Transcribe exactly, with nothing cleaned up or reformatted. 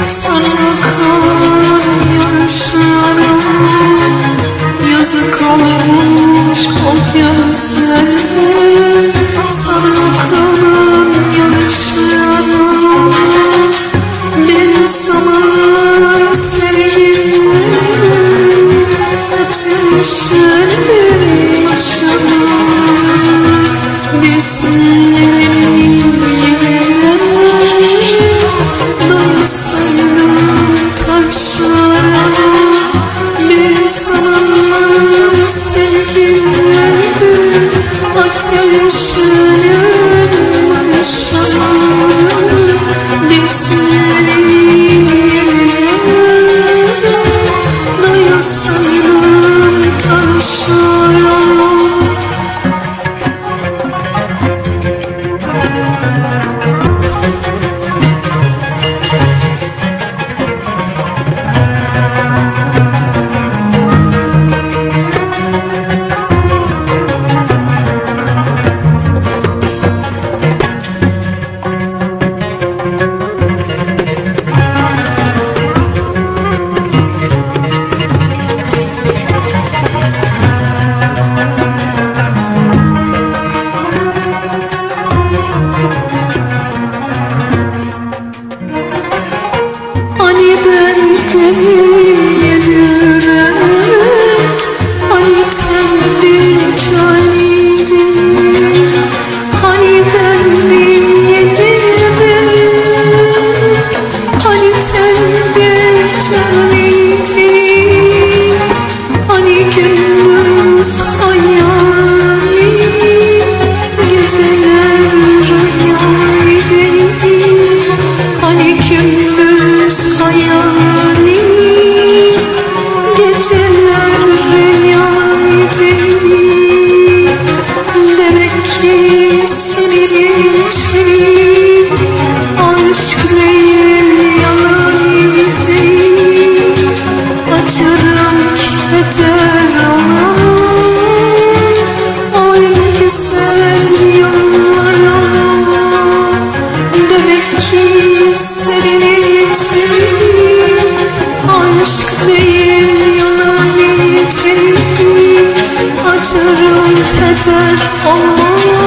sana kan yaşlarım. Yazık olmuş o gözlerde, sana kan yaşlarım. Bir zaman seninle ateşlerle yaşamak, bizim yerine doyasaydım taşlara. Bir zaman seninle ateşlerle yaşamak, bizim doyasaydım taşlara. Hani ben yediren, hani tembih caniydim. Hani ben yediren, hani tembih caniydim. Hani gündüz hayalim, geceler rüyaydım. Hani gündüz hayalim, geceler rüyaydım. Demek ki senin için aşk değil yalanıydı. Açarım keder olan o en güzel yollara. Demek ki senin için aşk değil yalanıydı. Açarım keder olan